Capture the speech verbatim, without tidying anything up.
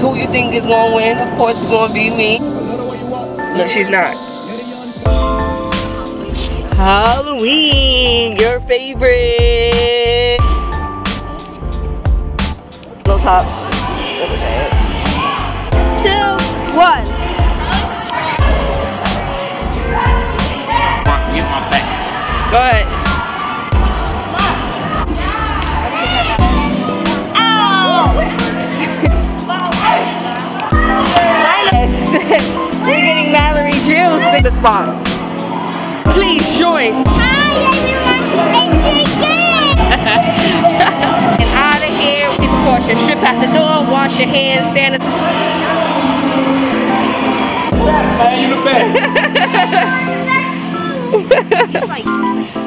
who you think is gonna win. Of course, it's gonna be me. No, she's not. Halloween, your favorite. No tops. Okay. Two, one. Go ahead. We're getting Mallory drills in the spot. Please join. And out of here, keep precaution. Strip out the door, wash your hands, sanitize. Man, you the best. Just like, just like.